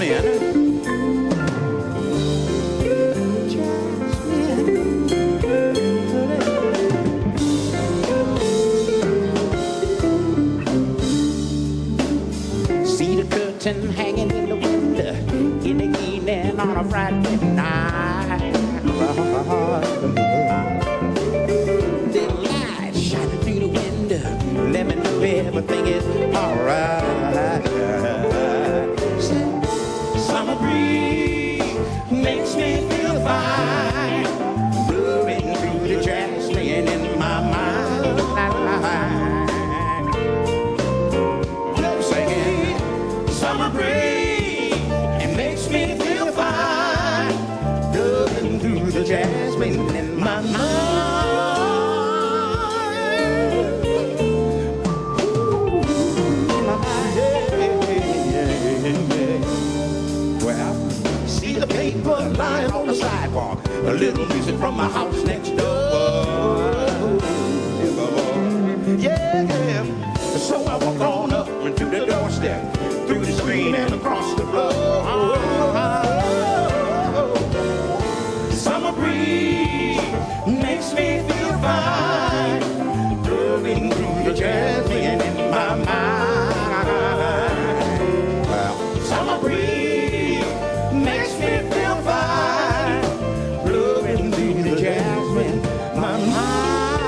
See the curtain hanging in the window in the evening on a Friday night. The light shining through the window, let me know everything is alright. Summer breeze makes me feel fine, blowing through the jasmine in my mind. Summer breeze, it makes me feel fine, blowing through the jasmine in my mind. Well, see the paper lying on the sidewalk, a little music from my house next door. Yeah, yeah. So I walk on up to the doorstep, through the screen and across the floor. Summer breeze makes me feel fine, blowing through the jasmine in my mind. Well, summer breeze makes me feel fine, blowing through the jasmine in my mind.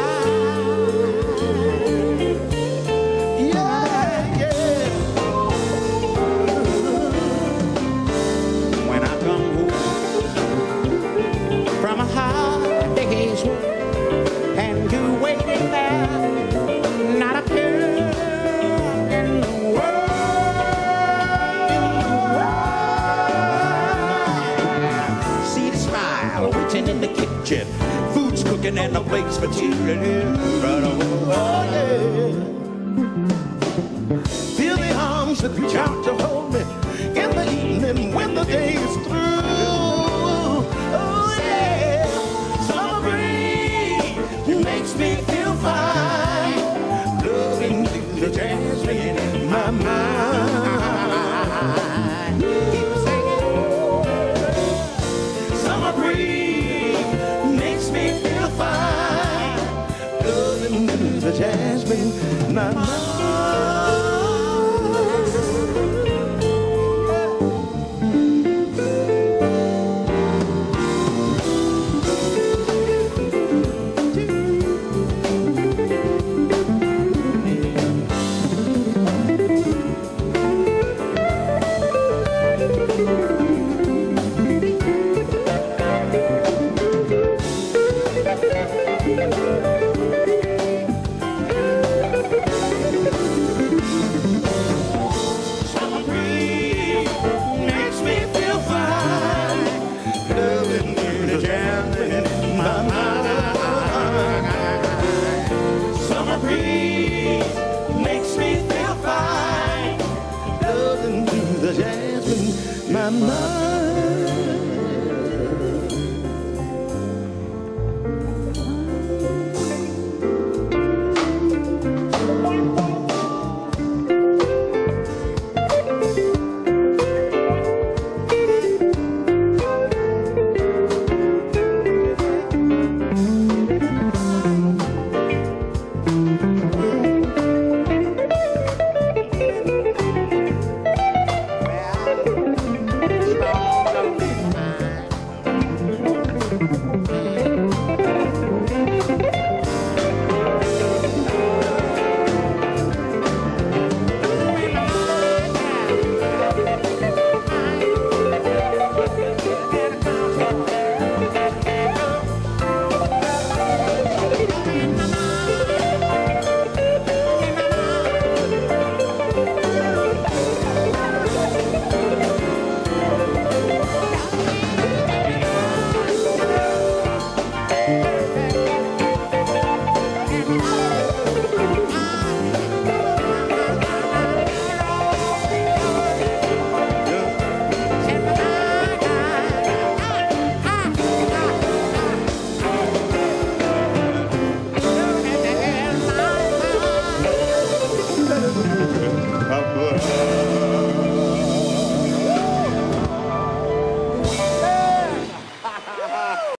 And you waiting there, not a care in the world. See the smile waiting in the kitchen, food's cooking and the plates for two. Oh, yeah. Feel the arms that reach out to hold me in the evening when the day is through. Makes me feel fine, blowing through the jasmine in my mind. Keep singing. Summer breeze makes me feel fine, blowing through the jasmine in my mind. My mind.